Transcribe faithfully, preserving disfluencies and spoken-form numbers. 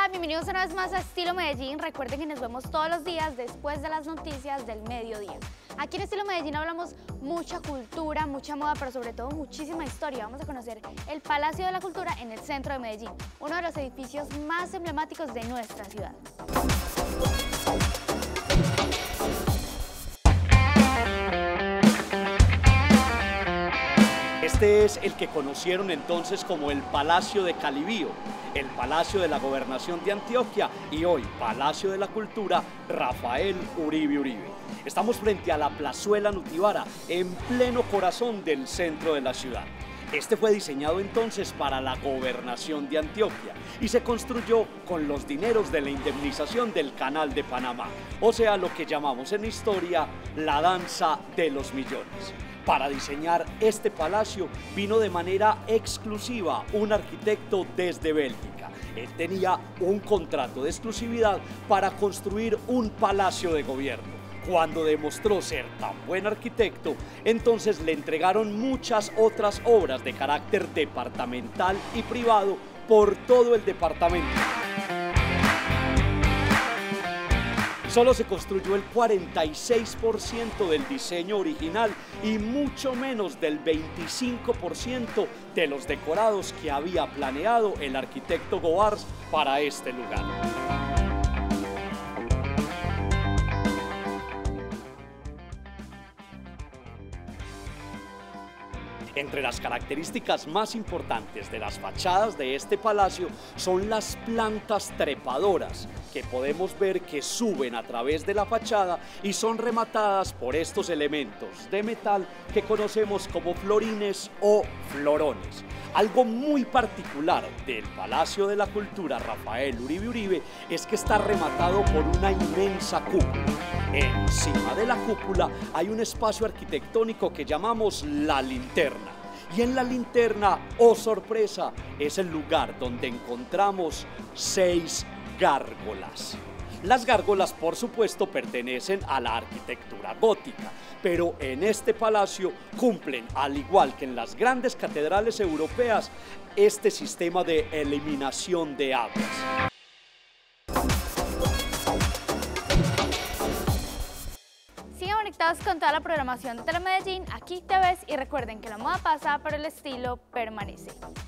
Hola, bienvenidos una vez más a Estilo Medellín. Recuerden que nos vemos todos los días después de las noticias del mediodía. Aquí en Estilo Medellín hablamos mucha cultura, mucha moda, pero sobre todo muchísima historia. Vamos a conocer el Palacio de la Cultura en el centro de Medellín, uno de los edificios más emblemáticos de nuestra ciudad. Este es el que conocieron entonces como el Palacio de Calibío, el Palacio de la Gobernación de Antioquia y hoy Palacio de la Cultura Rafael Uribe Uribe. Estamos frente a la Plazuela Nutibara, en pleno corazón del centro de la ciudad. Este fue diseñado entonces para la Gobernación de Antioquia y se construyó con los dineros de la indemnización del Canal de Panamá, o sea, lo que llamamos en historia la danza de los millones. Para diseñar este palacio vino de manera exclusiva un arquitecto desde Bélgica. Él tenía un contrato de exclusividad para construir un palacio de gobierno. Cuando demostró ser tan buen arquitecto, entonces le entregaron muchas otras obras de carácter departamental y privado por todo el departamento. Solo se construyó el cuarenta y seis por ciento del diseño original y mucho menos del veinticinco por ciento de los decorados que había planeado el arquitecto Goars para este lugar. Entre las características más importantes de las fachadas de este palacio son las plantas trepadoras, que podemos ver que suben a través de la fachada y son rematadas por estos elementos de metal que conocemos como florines o florones. Algo muy particular del Palacio de la Cultura Rafael Uribe Uribe es que está rematado por una inmensa cúpula. Encima de la cúpula hay un espacio arquitectónico que llamamos la linterna. Y en la linterna, oh sorpresa, es el lugar donde encontramos seis gárgolas. Las gárgolas, por supuesto, pertenecen a la arquitectura gótica, pero en este palacio cumplen, al igual que en las grandes catedrales europeas, este sistema de eliminación de aguas. Sigan conectados con toda la programación de Telemedellín, aquí te ves y recuerden que la moda pasa, pero el estilo permanece.